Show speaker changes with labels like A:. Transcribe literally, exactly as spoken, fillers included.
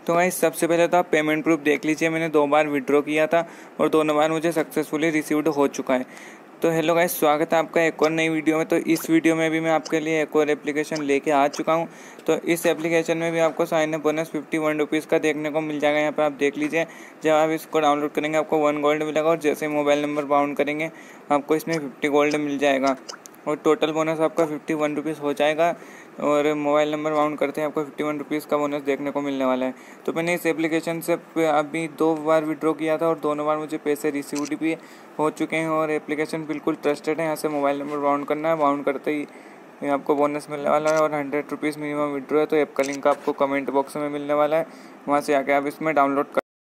A: तो गाइस सबसे पहले तो आप पेमेंट प्रूफ देख लीजिए। मैंने दो बार विड्रॉ किया था और दोनों बार मुझे सक्सेसफुली रिसीव्ड हो चुका है। तो हेलो गाइस, स्वागत है आपका एक और नई वीडियो में। तो इस वीडियो में भी मैं आपके लिए एक और एप्लीकेशन लेके आ चुका हूं। तो इस एप्लीकेशन में भी आपको sign up bonus fifty one rupees का देखने को मिल जाएगा। यहाँ पे आप देख लीजिए, जब आप इसको डाउनलोड करेंगे आपको वन गोल्ड मिलेगा और जैसे मोबाइल नंबर बाउंड करेंगे आपको इसमें फिफ्टी गोल्ड मिल जाएगा और टोटल बोनस आपका फिफ्टी वन रुपीज़ हो जाएगा। और मोबाइल नंबर बाउंड करते हैं आपको फिफ्टी वन रुपीज़ का बोनस देखने को मिलने वाला है। तो मैंने इस एप्लीकेशन से अभी दो बार विड्रॉ किया था और दोनों बार मुझे पैसे रिसीव्ड भी हो चुके हैं और एप्लीकेशन बिल्कुल ट्रस्टेड है। यहाँ से मोबाइल नंबर बाउंड करना है, बाउंड करते ही आपको बोनस मिलने वाला है और हंड्रेड रुपीज़ मिनिमम विड्रॉ है। तो ऐप का लिंक आपको कमेंट बॉक्स में मिलने वाला है, वहाँ से आके आप इसमें डाउनलोड कर